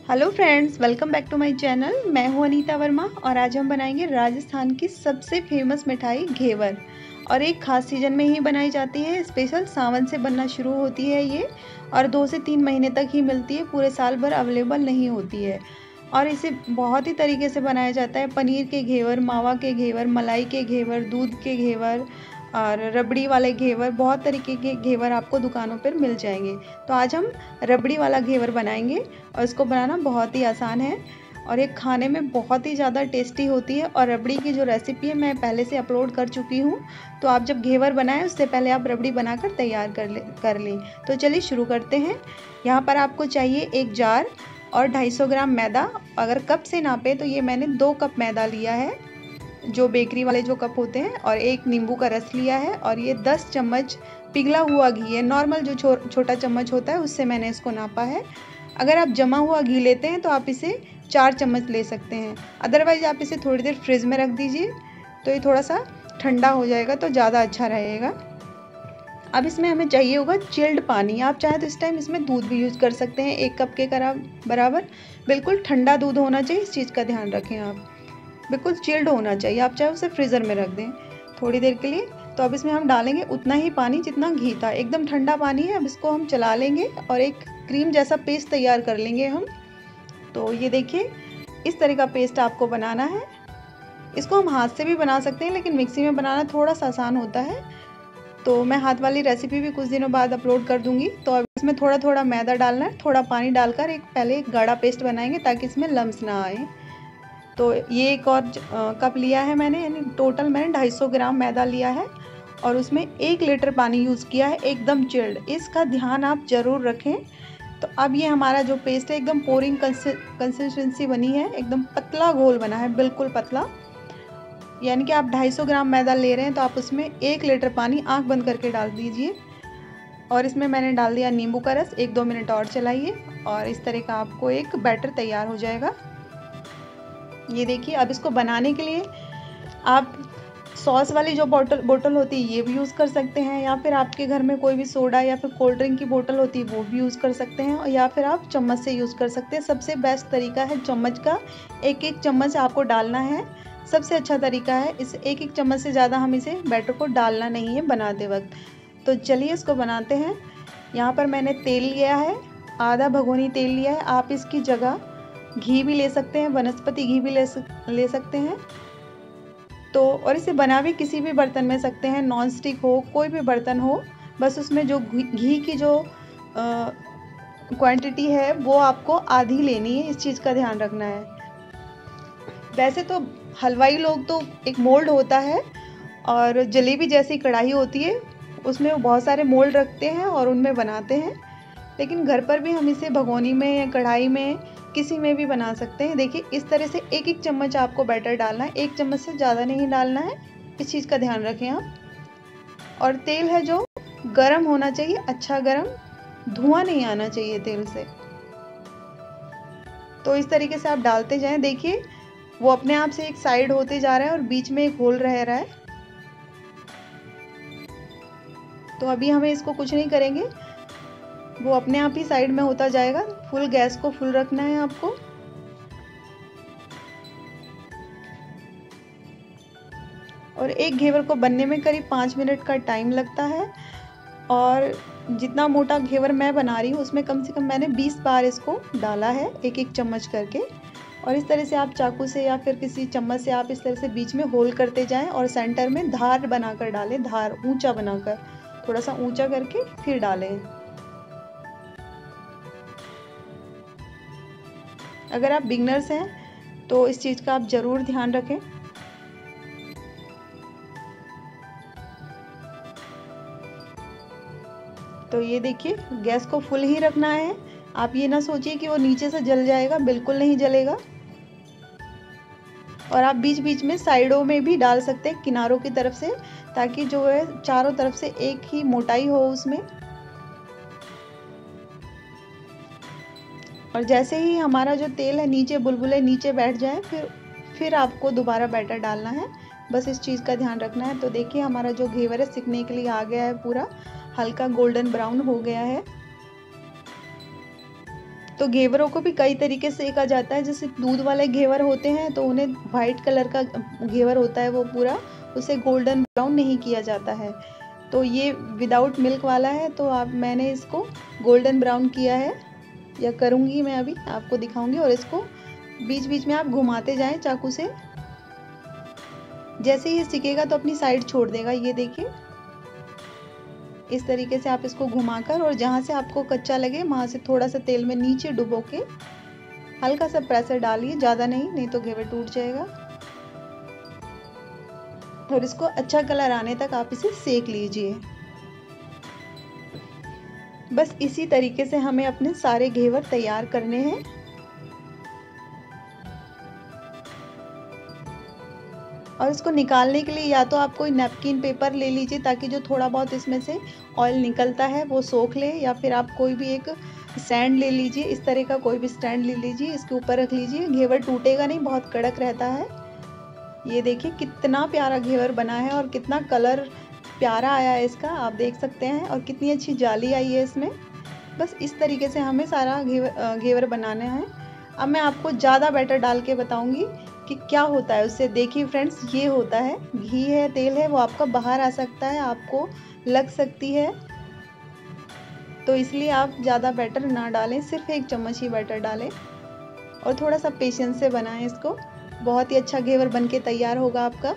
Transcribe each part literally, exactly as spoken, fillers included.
Hello friends, welcome back to my channel. मैं हूं अनीता वर्मा और आज हम बनाएंगे राजस्थान की सबसे फेमस मिठाई घेवर। और एक खास सीजन में ही बनाई जाती है। स्पेशल सावन से बनना शुरू होती है ये और दो से तीन महीने तक ही मिलती है, पूरे साल भर अवेलेबल नहीं होती है। और इसे बहुत ही तरीके से बनाया जाता है। पनीर के घेवर, मावा के घेवर, मलाई के घेवर, दूध के घेवर और रबड़ी वाले घेवर, बहुत तरीके के घेवर आपको दुकानों पर मिल जाएंगे। तो आज हम रबड़ी वाला घेवर बनाएंगे और इसको बनाना बहुत ही आसान है और ये खाने में बहुत ही ज़्यादा टेस्टी होती है। और रबड़ी की जो रेसिपी है मैं पहले से अपलोड कर चुकी हूँ, तो आप जब घेवर बनाएं उससे पहले आप रबड़ी बनाकर तैयार कर ले कर लें। तो चलिए शुरू करते हैं। यहाँ पर आपको चाहिए एक जार और दो सौ पचास ग्राम मैदा। अगर कप से नापे तो ये मैंने दो कप मैदा लिया है, जो बेकरी वाले जो कप होते हैं, और एक नींबू का रस लिया है। और ये दस चम्मच पिघला हुआ घी है, नॉर्मल जो छो, छोटा चम्मच होता है उससे मैंने इसको नापा है। अगर आप जमा हुआ घी लेते हैं तो आप इसे चार चम्मच ले सकते हैं, अदरवाइज़ आप इसे थोड़ी देर फ्रिज में रख दीजिए, तो ये थोड़ा सा ठंडा हो जाएगा तो ज़्यादा अच्छा रहेगा। अब इसमें हमें चाहिए होगा चिल्ड पानी। आप चाहे तो इस टाइम इसमें दूध भी यूज़ कर सकते हैं, एक कप के बराबर। बिल्कुल ठंडा दूध होना चाहिए, इस चीज़ का ध्यान रखें आप। बिल्कुल चिल्ड होना चाहिए, आप चाहे उसे फ्रीज़र में रख दें थोड़ी देर के लिए। तो अब इसमें हम डालेंगे उतना ही पानी जितना घी था, एकदम ठंडा पानी है। अब इसको हम चला लेंगे और एक क्रीम जैसा पेस्ट तैयार कर लेंगे हम। तो ये देखिए, इस तरह का पेस्ट आपको बनाना है। इसको हम हाथ से भी बना सकते हैं, लेकिन मिक्सी में बनाना थोड़ा सा आसान होता है। तो मैं हाथ वाली रेसिपी भी कुछ दिनों बाद अपलोड कर दूंगी। तो अब इसमें थोड़ा थोड़ा मैदा डालना है, थोड़ा पानी डालकर एक पहले एक गाढ़ा पेस्ट बनाएंगे ताकि इसमें लम्स ना आए। तो ये एक और कप लिया है मैंने, यानी टोटल मैंने दो सौ पचास ग्राम मैदा लिया है और उसमें एक लीटर पानी यूज़ किया है, एकदम चिल्ड। इसका ध्यान आप ज़रूर रखें। तो अब ये हमारा जो पेस्ट है एकदम पोरिंग कंसिस्टेंसी बनी है, एकदम पतला घोल बना है, बिल्कुल पतला। यानी कि आप दो सौ पचास ग्राम मैदा ले रहे हैं तो आप उसमें एक लीटर पानी आँख बंद करके डाल दीजिए। और इसमें मैंने डाल दिया नींबू का रस। एक दो मिनट और चलाइए और इस तरह का आपको एक बैटर तैयार हो जाएगा। ये देखिए, अब इसको बनाने के लिए आप सॉस वाली जो बोतल बोतल होती है ये भी यूज़ कर सकते हैं, या फिर आपके घर में कोई भी सोडा या फिर कोल्ड ड्रिंक की बोतल होती है वो भी यूज़ कर सकते हैं, और या फिर आप चम्मच से यूज़ कर सकते हैं। सबसे बेस्ट तरीका है चम्मच का, एक एक चम्मच आपको डालना है, सबसे अच्छा तरीका है। इस एक एक चम्मच से ज़्यादा हम इसे बैटर को डालना नहीं है बनाते वक्त। तो चलिए इसको बनाते हैं। यहाँ पर मैंने तेल लिया है, आधा भगोनी तेल लिया है। आप इसकी जगह घी भी ले सकते हैं, वनस्पति घी भी ले सक ले सकते हैं। तो और इसे बना भी किसी भी बर्तन में सकते हैं, नॉन स्टिक हो, कोई भी बर्तन हो, बस उसमें जो घी की जो क्वांटिटी है वो आपको आधी लेनी है, इस चीज़ का ध्यान रखना है। वैसे तो हलवाई लोग तो एक मोल्ड होता है और जलेबी जैसी कढ़ाई होती है, उसमें वो बहुत सारे मोल्ड रखते हैं और उनमें बनाते हैं, लेकिन घर पर भी हम इसे भगोनी में या कढ़ाई में किसी में भी बना सकते हैं। देखिए, इस तरह से एक एक चम्मच आपको बैटर डालना है, एक चम्मच से ज़्यादा नहीं डालना है, इस चीज़ का ध्यान रखें आप। और तेल है जो गरम होना चाहिए, अच्छा गरम, धुआं नहीं आना चाहिए तेल से। तो इस तरीके से आप डालते जाएं। देखिए, वो अपने आप से एक साइड होते जा रहा है और बीच में एक होल रह रहा है। तो अभी हमें इसको कुछ नहीं करेंगे, वो अपने आप ही साइड में होता जाएगा। फुल गैस को फुल रखना है आपको। और एक घेवर को बनने में करीब पाँच मिनट का टाइम लगता है। और जितना मोटा घेवर मैं बना रही हूँ उसमें कम से कम मैंने बीस बार इसको डाला है, एक एक चम्मच करके। और इस तरह से आप चाकू से या फिर किसी चम्मच से आप इस तरह से बीच में होल करते जाएं और सेंटर में धार बनाकर डालें, धार ऊंचा बनाकर, थोड़ा सा ऊंचा करके फिर डालें। अगर आप बिगनर्स हैं तो इस चीज़ का आप ज़रूर ध्यान रखें। तो ये देखिए, गैस को फुल ही रखना है। आप ये ना सोचिए कि वो नीचे से जल जाएगा, बिल्कुल नहीं जलेगा। और आप बीच बीच में साइडों में भी डाल सकते हैं, किनारों की तरफ से, ताकि जो है चारों तरफ से एक ही मोटाई हो उसमें। और जैसे ही हमारा जो तेल है नीचे बुलबुले नीचे बैठ जाए, फिर फिर आपको दोबारा बैटर डालना है, बस इस चीज़ का ध्यान रखना है। तो देखिए, हमारा जो घेवर है सिकने के लिए आ गया है, पूरा हल्का गोल्डन ब्राउन हो गया है। तो घेवरों को भी कई तरीके से सेका जाता है। जैसे दूध वाले घेवर होते हैं तो उन्हें वाइट कलर का घेवर होता है, वो पूरा उसे गोल्डन ब्राउन नहीं किया जाता है। तो ये विदाउट मिल्क वाला है, तो आप मैंने इसको गोल्डन ब्राउन किया है, या करूँगी मैं, अभी आपको दिखाऊंगी। और इसको बीच बीच में आप घुमाते जाएं चाकू से। जैसे ही ये सिकेगा तो अपनी साइड छोड़ देगा, ये देखिए। इस तरीके से आप इसको घुमाकर, और जहाँ से आपको कच्चा लगे वहाँ से थोड़ा सा तेल में नीचे डुबो के हल्का सा प्रेशर डालिए, ज़्यादा नहीं, नहीं तो घेवर टूट जाएगा। और इसको अच्छा कलर आने तक आप इसे सेक लीजिए। बस इसी तरीके से हमें अपने सारे घेवर तैयार करने हैं। और इसको निकालने के लिए या तो आप कोई नैपकिन पेपर ले लीजिए, ताकि जो थोड़ा बहुत इसमें से ऑयल निकलता है वो सोख ले, या फिर आप कोई भी एक स्टैंड ले लीजिए, इस तरह का कोई भी स्टैंड ले लीजिए, इसके ऊपर रख लीजिए। घेवर टूटेगा नहीं, बहुत कड़क रहता है। ये देखिए कितना प्यारा घेवर बना है, और कितना कलर प्यारा आया है इसका, आप देख सकते हैं। और कितनी अच्छी जाली आई है इसमें। बस इस तरीके से हमें सारा घेवर घेवर बनाना है। अब मैं आपको ज़्यादा बैटर डाल के बताऊंगी कि क्या होता है उससे। देखिए फ्रेंड्स, ये होता है, घी है, तेल है, वो आपका बाहर आ सकता है, आपको लग सकती है। तो इसलिए आप ज़्यादा बैटर ना डालें, सिर्फ एक चम्मच ही बैटर डालें, और थोड़ा सा पेशेंस से बनाएं इसको। बहुत ही अच्छा घेवर बन के तैयार होगा आपका।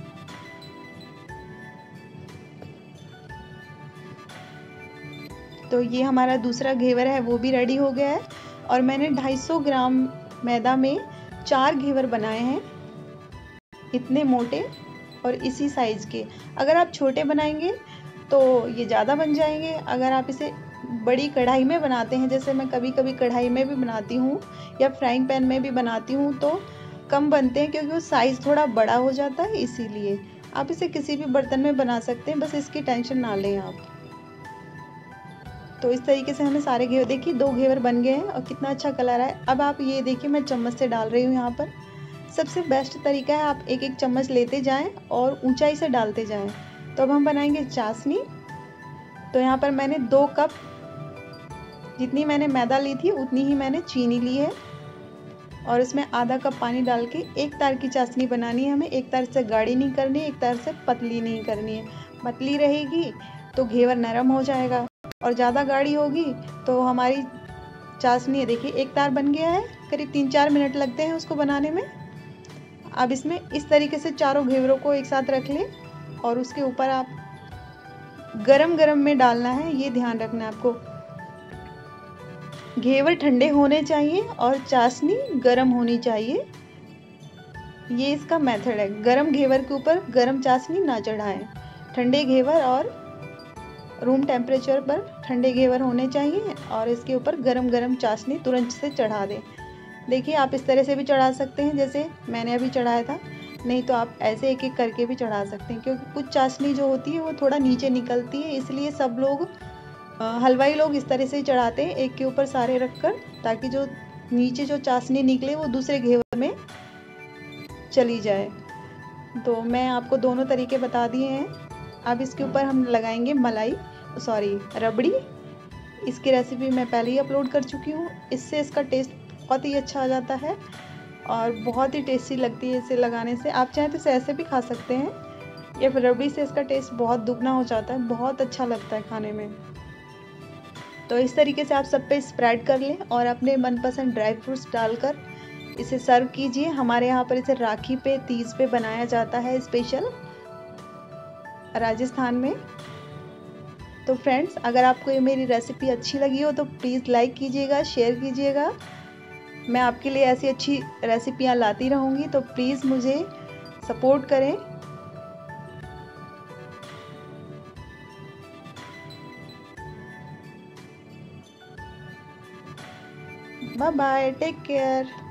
तो ये हमारा दूसरा घेवर है, वो भी रेडी हो गया है। और मैंने दो सौ पचास ग्राम मैदा में चार घेवर बनाए हैं, इतने मोटे और इसी साइज़ के। अगर आप छोटे बनाएंगे तो ये ज़्यादा बन जाएंगे। अगर आप इसे बड़ी कढ़ाई में बनाते हैं, जैसे मैं कभी कभी कढ़ाई में भी बनाती हूँ या फ्राइंग पैन में भी बनाती हूँ, तो कम बनते हैं, क्योंकि वो साइज़ थोड़ा बड़ा हो जाता है। इसीलिए आप इसे किसी भी बर्तन में बना सकते हैं, बस इसकी टेंशन ना लें आप। तो इस तरीके से हमें सारे घेवर, देखिए दो घेवर बन गए हैं और कितना अच्छा कलर है। अब आप ये देखिए, मैं चम्मच से डाल रही हूँ यहाँ पर। सबसे बेस्ट तरीका है, आप एक एक चम्मच लेते जाएं और ऊंचाई से डालते जाएं। तो अब हम बनाएंगे चाशनी। तो यहाँ पर मैंने दो कप, जितनी मैंने मैदा ली थी उतनी ही मैंने चीनी ली है, और इसमें आधा कप पानी डाल के एक तार की चाशनी बनानी है हमें। एक तार से गाढ़ी नहीं करनी, एक तार से पतली नहीं करनी है। पतली रहेगी तो घेवर नरम हो जाएगा, और ज़्यादा गाढ़ी होगी तो हमारी चाशनी है, देखिए एक तार बन गया है। करीब तीन चार मिनट लगते हैं उसको बनाने में। अब इसमें इस तरीके से चारों घेवरों को एक साथ रख लें, और उसके ऊपर आप गरम गरम में डालना है, ये ध्यान रखना है आपको। घेवर ठंडे होने चाहिए और चाशनी गरम होनी चाहिए, ये इसका मेथड है। गरम घेवर के ऊपर गरम चाशनी ना चढ़ाएं। ठंडे घेवर और रूम टेम्परेचर पर ठंडे घेवर होने चाहिए, और इसके ऊपर गरम गरम चाशनी तुरंत से चढ़ा दें। देखिए आप इस तरह से भी चढ़ा सकते हैं, जैसे मैंने अभी चढ़ाया था, नहीं तो आप ऐसे एक एक करके भी चढ़ा सकते हैं, क्योंकि कुछ चाशनी जो होती है वो थोड़ा नीचे निकलती है। इसलिए सब लोग, हलवाई लोग, इस तरह से ही चढ़ाते हैं, एक के ऊपर सारे रखकर, ताकि जो नीचे जो चाशनी निकले वो दूसरे घेवर में चली जाए। तो मैं आपको दोनों तरीके बता दिए हैं। अब इसके ऊपर हम लगाएंगे मलाई, सॉरी रबड़ी। इसकी रेसिपी मैं पहले ही अपलोड कर चुकी हूँ। इससे इसका टेस्ट बहुत ही अच्छा आ जाता है, और बहुत ही टेस्टी लगती है इसे लगाने से। आप चाहें तो इसे ऐसे भी खा सकते हैं, या फिर रबड़ी से इसका टेस्ट बहुत दुगना हो जाता है, बहुत अच्छा लगता है खाने में। तो इस तरीके से आप सब पे स्प्रेड कर लें, और अपने मनपसंद ड्राई फ्रूट्स डालकर इसे सर्व कीजिए। हमारे यहाँ पर इसे राखी पे, तीज पे बनाया जाता है, स्पेशल राजस्थान में। तो फ्रेंड्स, अगर आपको ये मेरी रेसिपी अच्छी लगी हो तो प्लीज़ लाइक कीजिएगा, शेयर कीजिएगा। मैं आपके लिए ऐसी अच्छी रेसिपियाँ लाती रहूँगी, तो प्लीज़ मुझे सपोर्ट करें। Bye bye, take care.